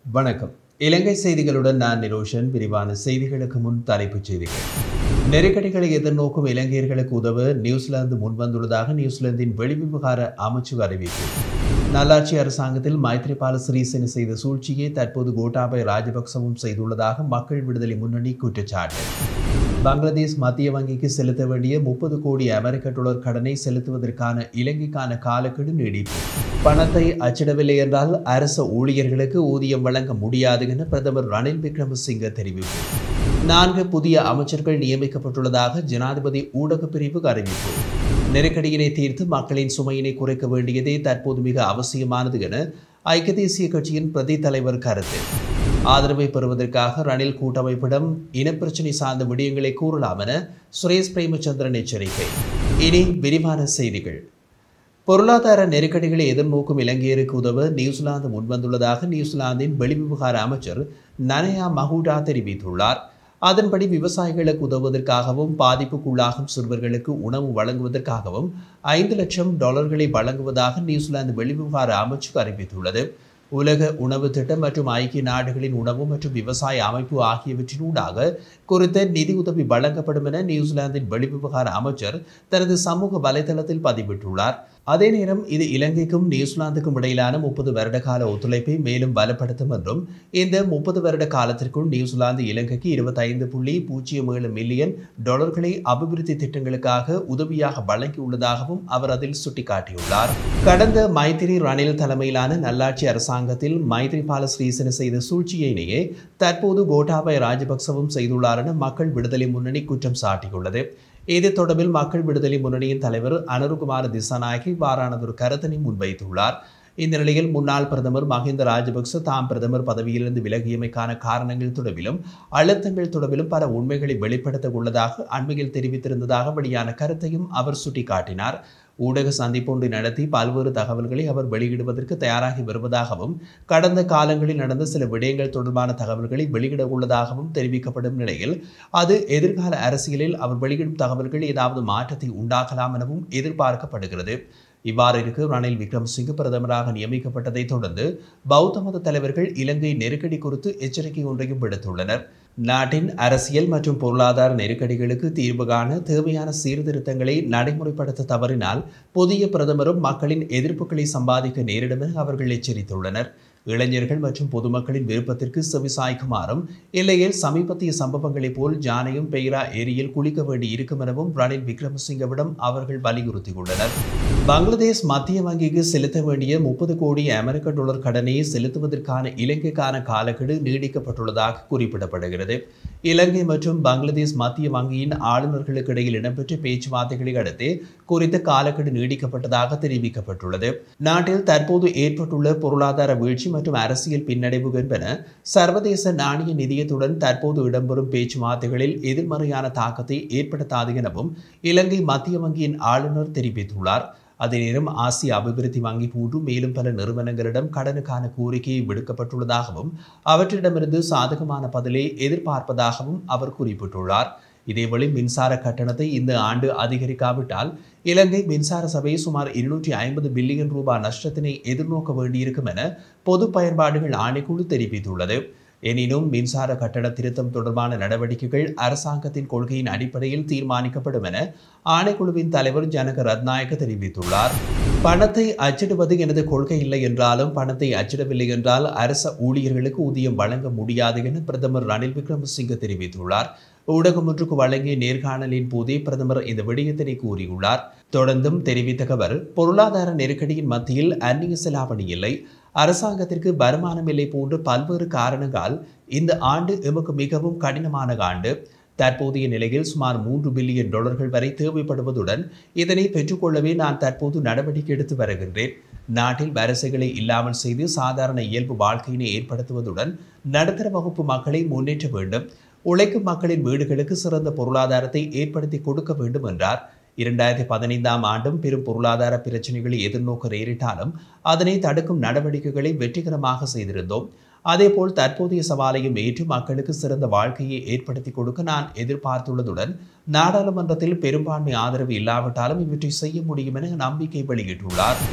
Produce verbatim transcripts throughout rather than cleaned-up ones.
வணக்கம். இலங்கை செய்திகளுடன் நான் நிரோஷன். விரிவான செய்திகளுக்கு முன் தலைப்புச் செய்திகள். நெருக்கடிகளை எதிர்நோக்கும் இலங்கையர்களுக்கு உதவ நியூசிலாந்து முன்வந்துள்ளதாக நியூசிலாந்தின் வெளிவிவகார அமைச்சு அறிவிப்பு. நல்லாட்சி அரசாங்கத்தில் மைத்ரிபால சிறிசேன செய்த சூழ்ச்சியை தற்போது கோட்டாபய ராஜபக்சவும் செய்துள்ளதாக மக்கள் விடுதலை முன்னணி குற்றச்சாட்டு. பங்களாதேஷ் மத்திய வங்கிக்கு செலுத்த வேண்டிய முப்பது கோடி அமெரிக்க டாலர் கடனை செலுத்துவதற்கான இலங்கைக்கான காலக்கெடு நீடிப்பு. பணத்தை அச்சிடவில்லை என்றால் அரச ஊழியர்களுக்கு ஊதியம் வழங்க முடியாது என பிரதமர் ரணில் விக்ரமசிங்க தெரிவிப்பு. நான்கு புதிய அமைச்சர்கள் நியமிக்கப்பட்டுள்ளதாக ஜனாதிபதி ஊடகப் பிரிவு அறிவிப்பு. நெருக்கடியினை தீர்த்து மக்களின் சுமையினை குறைக்க வேண்டியதே தற்போது மிக அவசியமானது என ஐக்கிய தேசிய கட்சியின் பிரதி தலைவர் கருத்து. ஆதரவை பெறுவதற்காக ரணில் கூட்டமைப்பிடம் இனப்பிரச்சினை சார்ந்த விடயங்களை கூறலாம் என சுரேஷ் பிரேமச்சந்திரன் எச்சரிக்கை. இனி விரிவான செய்திகள். பொருளாதார நெருக்கடிகளை எதிர்நோக்கும் இலங்கையருக்கு உதவ நியூசிலாந்து முன்வந்துள்ளதாக நியூசிலாந்தின் வெளிவிவகார அமைச்சர் நனயா மஹூடா தெரிவித்துள்ளார். அதன்படி விவசாயிகளுக்கு உதவுவதற்காகவும் பாதிப்புக்குள்ளாகும் சிறுவர்களுக்கு உணவு வழங்குவதற்காகவும் ஐந்து லட்சம் டாலர்களை வழங்குவதாக நியூசிலாந்து வெளிவிவகார அமைச்சு அறிவித்துள்ளது. உலக உணவு திட்டம் மற்றும் ஐக்கிய நாடுகளின் உணவு மற்றும் விவசாய அமைப்பு ஆகியவற்றினூடாக குறித்த நிதி உதவி வழங்கப்படும் என நியூசிலாந்தின் வெளிவிவகார அமைச்சர் தனது சமூக வலைதளத்தில் பதிவிட்டுள்ளார். அதே நேரம் இது இலங்கைக்கும் நியூசிலாந்துக்கும் இடையிலான முப்பது வருட கால ஒத்துழைப்பை மேலும் பலப்படுத்தும் என்றும் இந்த முப்பது வருட காலத்திற்குள் நியூசிலாந்து இலங்கைக்கு இருபத்தி ஐந்து புள்ளி பூஜ்ஜியம் ஏழு மில்லியன் டாலர்களை அபிவிருத்தி திட்டங்களுக்காக உதவியாக வழங்கியுள்ளதாகவும் அவர் அதில் சுட்டிக்காட்டியுள்ளார். கடந்த மைத்திரி ரணில் தலைமையிலான நல்லாட்சி அரசாங்கத்தில் மைத்ரிபால சிறிசேன செய்த சூழ்ச்சியினையே தற்போது கோட்டாபய ராஜபக்சவும் செய்துள்ளார் என மக்கள் விடுதலை முன்னணி குற்றம் சாட்டியுள்ளது. இது தொடர்பில் மக்கள் விடுதலை முன்னணியின் தலைவர் அனுருகுமார திசாநாயக்க இவ்வாறானதொரு கருத்தினை முன்வைத்துள்ளார். இந்த நிலையில் முன்னாள் பிரதமர் மஹிந்த ராஜபக்ச தாம் பிரதமர் பதவியிலிருந்து விலகியமைக்கான காரணங்கள் தொடர்பிலும் அழுத்தங்கள் தொடர்பிலும் பல உண்மைகளை வெளிப்படுத்த உள்ளதாக அண்மையில் தெரிவித்திருந்ததாக வெளியான கருத்தையும் அவர் சுட்டிக்காட்டினார். ஊடக சந்திப்பொன்றை நடத்தி பல்வேறு தகவல்களை அவர் வெளியிடுவதற்கு தயாராகி வருவதாகவும் கடந்த காலங்களில் நடந்த சில விடயங்கள் தொடர்பான தகவல்களை வெளியிட உள்ளதாகவும் தெரிவிக்கப்படும் நிலையில் அது எதிர்கால அரசியலில் அவர் வெளியிடும் தகவல்கள் ஏதாவது மாற்றத்தை உண்டாக்கலாம் எனவும் எதிர்பார்க்கப்படுகிறது. இவ்வாறு இருக்க ரணில் விக்ரமசிங்க பிரதமராக நியமிக்கப்பட்டதை தொடர்ந்து பௌத்த மத தலைவர்கள் இலங்கை நெருக்கடி குறித்து எச்சரிக்கை ஒன்றையும் விடுத்துள்ளனர். நாட்டின் அரசியல் மற்றும் பொருளாதார நெருக்கடிகளுக்கு தீர்வு காண தேவையான சீர்திருத்தங்களை நடைமுறைப்படுத்த தவறினால் புதிய பிரதமரும் மக்களின் எதிர்ப்புகளை சம்பாதிக்க நேரிடும் என அவர்கள் எச்சரித்துள்ளனர். இளைஞர்கள் மற்றும் பொதுமக்களின் விருப்பத்திற்கு செவிசாய்க்குமாறும் இல்லையில் சமீபத்திய சம்பவங்களைப் போல் ஜானையும் பெய்ரா ஏரியில் குளிக்க வேண்டி இருக்கும் எனவும் ரணில் விக்ரமசிங்கவிடம் அவர்கள் வலியுறுத்தியுள்ளனர். பங்களாதேஷ் மத்திய வங்கிக்கு செலுத்த வேண்டிய முப்பது கோடி அமெரிக்க டாலர் கடனை செலுத்துவதற்கான இலங்கைக்கான காலக்கெடு நீடிக்கப்பட்டுள்ளதாக குறிப்பிடப்படுகிறது. இலங்கை மற்றும் பங்களாதேஷ் மத்திய வங்கியின் ஆளுநர்களுக்கு இடையில் இடம்பெற்ற பேச்சுவார்த்தைகளை அடுத்து குறித்த காலக்கெடு நீடிக்கப்பட்டதாக தெரிவிக்கப்பட்டுள்ளது. நாட்டில் தற்போது ஏற்பட்டுள்ள பொருளாதார வீழ்ச்சி மற்றும் அரசியல் பின்னடைவு என்பன சர்வதேச நாணய நிதியத்துடன் தற்போது இடம்பெறும் பேச்சுவார்த்தைகளில் எதிர்மறையான தாக்கத்தை ஏற்படுத்தாது எனவும் இலங்கை மத்திய வங்கியின் ஆளுநர் தெரிவித்துள்ளார். அதே நேரம் ஆசிய அபிவிருத்தி வங்கி போன்று மேலும் பல நிறுவனங்களிடம் கடனுக்கான கோரிக்கையை விடுக்கப்பட்டுள்ளதாகவும் அவற்றிடமிருந்து சாதகமான பதிலை எதிர்பார்ப்பதாகவும் அவர் குறிப்பிட்டுள்ளார். இதேவேளை மின்சார கட்டணத்தை இந்த ஆண்டு அதிகரிக்காவிட்டால் இலங்கை மின்சார சபை சுமார் இருநூற்றி ஐம்பது பில்லியன் ரூபாய் நஷ்டத்தினை எதிர்நோக்க வேண்டியிருக்கும் என பொது பயன்பாடுகள் ஆணைக்குழு தெரிவித்துள்ளது. எனினும் மின்சார கட்டண திருத்தம் தொடர்பான நடவடிக்கைகள் அரசாங்கத்தின் கொள்கையின் அடிப்படையில் தீர்மானிக்கப்படும் என ஆணைக்குழுவின் தலைவர் ஜனக ரத்நாயக்க தெரிவித்துள்ளார். பணத்தை அச்சிடுவது எனது கொள்கை இல்லை என்றாலும் பணத்தை அச்சிடவில்லை என்றால் அரச ஊழியர்களுக்கு ஊதியம் வழங்க முடியாது என பிரதமர் ரணில் விக்ரமசிங்க தெரிவித்துள்ளார். ஊடகம் ஒன்றுக்கு வழங்கிய நேர்காணலின் போதே பிரதமர் இந்த விடயத்தினை கூறியுள்ளார். தொடர்ந்தும் தெரிவித்த அவர், பொருளாதார நெருக்கடியின் மத்தியில் அந்நிய செலாவணி இல்லை, அரசாங்கத்திற்கு வருமானம் இல்லை போன்ற பல்வேறு காரணங்களால் இந்த ஆண்டு எமக்கு மிகவும் கடினமான ஆண்டு. தற்போதைய நிலையில் சுமார் மூன்று பில்லியன் டாலர்கள் வரை தேவைப்படுவதுடன் இதனை பெற்றுக்கொள்ளவே நான் தற்போது நடவடிக்கை எடுத்து வருகின்றேன். நாட்டில் வரிசைகளை இல்லாமல் செய்து சாதாரண இயல்பு வாழ்க்கையினை ஏற்படுத்துவதுடன் நடுத்தர வகுப்பு மக்களை முன்னேற்ற வேண்டும். உழைக்கும் மக்களின் வீடுகளுக்கு சிறந்த பொருளாதாரத்தை ஏற்படுத்தி கொடுக்க வேண்டும் என்றார். இரண்டாயிரத்தி பதினைந்தாம் ஆண்டும் பெரும் பொருளாதார பிரச்சனைகளை எதிர்நோக்க நேரிட்டாலும் அதனை தடுக்கும் நடவடிக்கைகளை வெற்றிகரமாக செய்திருந்தோம். அதேபோல் தற்போதைய சவாலையும் ஏற்று மக்களுக்கு சிறந்த வாழ்க்கையை ஏற்படுத்தி கொடுக்க நான் எதிர்பார்த்துள்ளதுடன் நாடாளுமன்றத்தில் பெரும்பான்மை ஆதரவு இல்லாவிட்டாலும் இவற்றை செய்ய முடியும் என நம்பிக்கை வெளியிட்டுள்ளார்.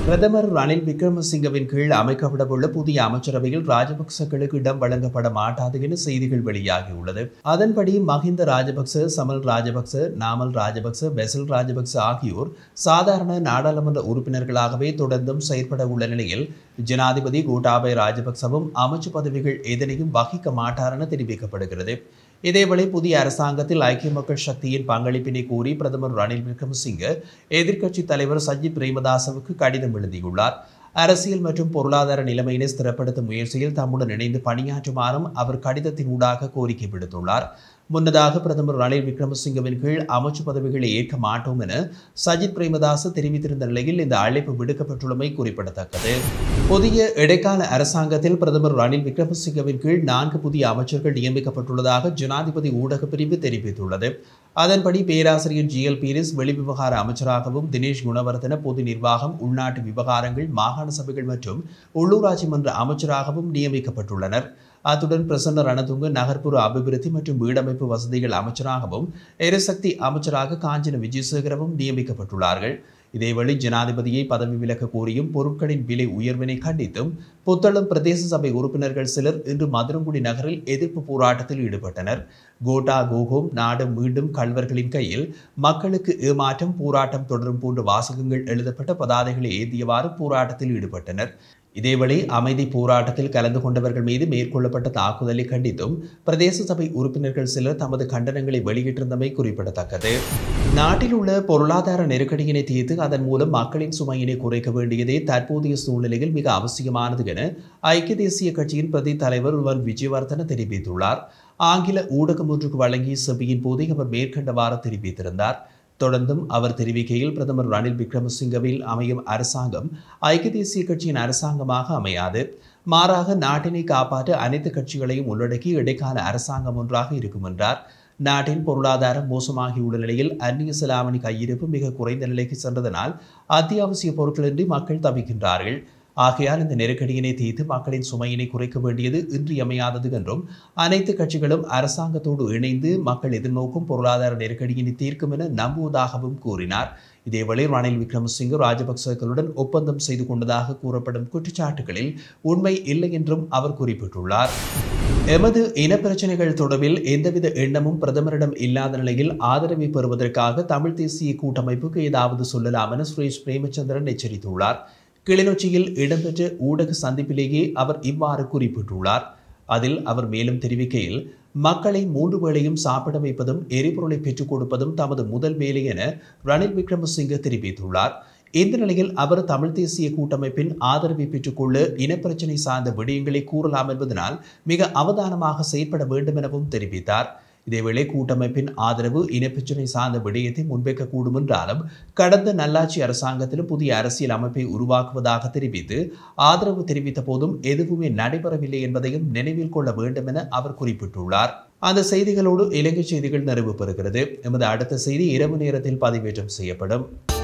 பிரதமர் ரணில் விக்ரமசிங்கவின் கீழ் அமைக்கப்படவுள்ள புதிய அமைச்சரவையில் ராஜபக்சகளுக்கு இடம் வழங்கப்பட மாட்டாது என செய்திகள் வெளியாகியுள்ளது. அதன்படி மஹிந்த ராஜபக்ச, சமல் ராஜபக்ச, நாமல் ராஜபக்ச, பெசில் ராஜபக்ச ஆகியோர் சாதாரண நாடாளுமன்ற உறுப்பினர்களாகவே தொடர்ந்தும் செயற்பட உள்ள நிலையில் ஜனாதிபதி கோட்டாபய ராஜபக்சவும் அமைச்சு பதவிகள் எதனையும் வகிக்க மாட்டார் என தெரிவிக்கப்படுகிறது. இதேவேளை புதிய அரசாங்கத்தில் ஐக்கிய மக்கள் சக்தியின் பங்களிப்பினை கோரி பிரதமர் ரணில் விக்ரமசிங்க எதிர்க்கட்சித் தலைவர் சஜித் பிரேமதாசவுக்கு கடிதம் எழுதியுள்ளார். அரசியல் மற்றும் பொருளாதார நிலைமையினை ஸ்திரப்படுத்தும் முயற்சியில் தம்முடன் இணைந்து பணியாற்றுமாறும் அவர் கடிதத்தின் ஊடாக கோரிக்கை விடுத்துள்ளார். முன்னதாக பிரதமர் ரணில் விக்ரமசிங்கவின் கீழ் அமைச்சு பதவிகளை ஏற்க மாட்டோம் என சஜித் பிரேமதாச தெரிவித்திருந்த நிலையில் இந்த அழைப்பு விடுக்கப்பட்டுள்ளமை குறிப்பிடத்தக்கது. புதிய இடைக்கால அரசாங்கத்தில் பிரதமர் ரணில் விக்ரமசிங்கவின் கீழ் நான்கு புதிய அமைச்சர்கள் நியமிக்கப்பட்டுள்ளதாக ஜனாதிபதி ஊடக பிரிவு தெரிவித்துள்ளது. அதன்படி பேராசிரியர் ஜி எல் பீரிஸ் வெளிவிவகார அமைச்சராகவும், தினேஷ் குணவர்தன பொது நிர்வாகம், உள்நாட்டு விவகாரங்கள், மாகாண சபைகள் மற்றும் உள்ளூராட்சி மன்ற அமைச்சராகவும் நியமிக்கப்பட்டுள்ளனர். அத்துடன் பிரசன்ன ரணதுங்க நகர்ப்புற அபிவிருத்தி மற்றும் வீடமைப்பு வசதிகள் அமைச்சராகவும், எரிசக்தி அமைச்சராக காஞ்சன விஜயசேகரவும் நியமிக்கப்பட்டுள்ளார்கள். இதேவேளை ஜனாதிபதியை பதவி விலக்க கோரியும் பொருட்களின் விலை உயர்வினை கண்டித்தும் புத்தளம் பிரதேச சபை உறுப்பினர்கள் சிலர் இன்று மதுரங்குடி நகரில் எதிர்ப்பு போராட்டத்தில் ஈடுபட்டனர். கோட்டா கோகோம் நாடு மீண்டும் கள்வர்களின் கையில், மக்களுக்கு ஏமாற்றம், போராட்டம் தொடரும் போன்ற வாசகங்கள் எழுதப்பட்ட பதாதைகளை ஏந்தியவாறு போராட்டத்தில் ஈடுபட்டனர். இதேவேளை அமைதி போராட்டத்தில் கலந்து கொண்டவர்கள் மீது மேற்கொள்ளப்பட்ட தாக்குதலை கண்டித்தும் பிரதேச சபை உறுப்பினர்கள் சிலர் தமது கண்டனங்களை வெளியிட்டிருந்தமை குறிப்பிடத்தக்கது. நாட்டில் உள்ள பொருளாதார நெருக்கடியினை தீர்த்து அதன் மூலம் மக்களின் சுமையினை குறைக்க வேண்டியதே தற்போதைய சூழ்நிலையில் மிக அவசியமானது என ஐக்கிய தேசிய கட்சியின் பிரதி தலைவர் ருவன் விஜயவர்தன தெரிவித்துள்ளார். ஆங்கில ஊடகம் ஒன்றுக்கு வழங்கிய செபியின் போது அவர் மேற்கண்டவாறு தெரிவித்திருந்தார். தொடர்ந்தும் அவர் தெரிவிக்கையில், பிரதமர் ரணில் விக்ரமசிங்கவில் அமையும் அரசாங்கம் ஐக்கிய தேசிய கட்சியின் அரசாங்கமாக அமையாது. மாறாக நாட்டினை காப்பாற்ற அனைத்து கட்சிகளையும் உள்ளடக்கி இடைக்கால அரசாங்கம் ஒன்றாக இருக்கும் என்றார். நாட்டின் பொருளாதாரம் மோசமாகியுள்ள நிலையில் அந்நிய செலாவணி கையிருப்பு மிக குறைந்த நிலைக்கு சென்றதனால் அத்தியாவசிய பொருட்களின்றி மக்கள் தவிக்கின்றார்கள். ஆகையால் இந்த நெருக்கடியினை தீர்த்து மக்களின் சுமையினை குறைக்க வேண்டியது இன்றியமையாதது என்றும் அனைத்து கட்சிகளும் அரசாங்கத்தோடு இணைந்து மக்கள் எதிர்நோக்கும் பொருளாதார நெருக்கடியினை தீர்க்கும் என நம்புவதாகவும் கூறினார். இதேவேளை ரணில் விக்ரமசிங்க ராஜபக்சர்களுடன் ஒப்பந்தம் செய்து கொண்டதாக கூறப்படும் குற்றச்சாட்டுகளில் உண்மை இல்லை என்றும் அவர் குறிப்பிட்டுள்ளார். எமது இனப்பிரச்சினைகள் தொடர்பில் எந்தவித எண்ணமும் பிரதமரிடம் இல்லாத நிலையில் ஆதரவை பெறுவதற்காக தமிழ் தேசிய கூட்டமைப்புக்கு ஏதாவது சொல்லலாம் என சுரேஷ் பிரேமச்சந்திரன் எச்சரித்துள்ளார். கிளிநொச்சியில் இடம்பெற்ற ஊடக சந்திப்பிலேயே அவர் இவ்வாறு குறிப்பிட்டுள்ளார். அதில் அவர் மேலும் தெரிவிக்கையில், மக்களை மூன்று வேளையும் சாப்பிட வைப்பதும் எரிபொருளை பெற்றுக் கொடுப்பதும் தமது முதல் வேலை என ரணில் விக்ரமசிங்க தெரிவித்துள்ளார். இந்த நிலையில் அவர் தமிழ் தேசிய கூட்டமைப்பின் ஆதரவை பெற்றுக்கொள்ள இனப்பிரச்சினை சார்ந்த விடயங்களை கூறலாம் என்பதனால் மிக அவதானமாக செயற்பட வேண்டும் எனவும் தெரிவித்தார். இதேவேளை கூட்டமைப்பின் ஆதரவு இனப்பிரச்சினை சார்ந்த விடயத்தை முன்வைக்கக்கூடும் என்றாலும் கடந்த நல்லாட்சி அரசாங்கத்திலும் புதிய அரசியல் அமைப்பை உருவாக்குவதாக தெரிவித்து ஆதரவு தெரிவித்த போதும் எதுவுமே நடைபெறவில்லை என்பதையும் நினைவில் கொள்ள வேண்டும் என அவர் குறிப்பிட்டுள்ளார். அந்த செய்திகளோடு இலங்கை செய்திகள் நிறைவு பெறுகிறது. எமது அடுத்த செய்தி இரவு நேரத்தில் பதிவேற்றம் செய்யப்படும்.